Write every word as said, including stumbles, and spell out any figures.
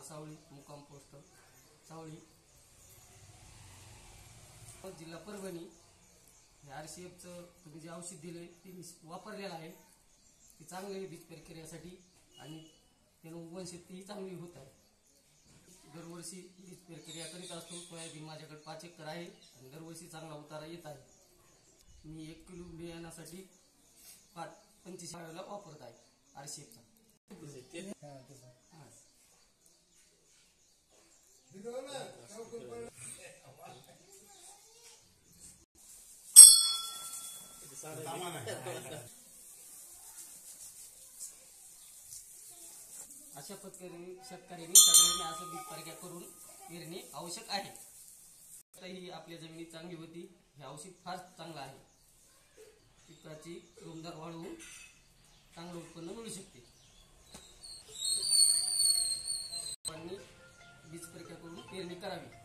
सावळी, मुक्काम पोस्ट सावळी, जिल्हा Parbhani. R C एफचं तुम्ही जे औषध दिले ते मी वापरलेलं आहे, ते चांगलं आहे बीज प्रक्रियेसाठी आणि त्यानं उगवणशक्ती चांगली होत आहे. दरवर्षी बीज प्रक्रिया करीत असतो. सोयाबीन माझ्याकडे पाच एकर आहे आणि दरवर्षी चांगला उतारा येत आहे. मी एक किलो बियाण्यासाठी पाच पंचवीस वेळेला वापरत आहे आर सी एफचा. अशा पद्धतीने शेतकऱ्यांनी सगळ्यांनी असं बीज प्रक्रिया करून पेरणे आवश्यक आहे. ही आपल्या जमिनीत चांगली होती. हे औषध फार चांगलं आहे. पिकाची रोमदार वाढवून चांगलं उत्पन्न मिळू शकते. बीज प्रक्रिया करून पेरणी करावी.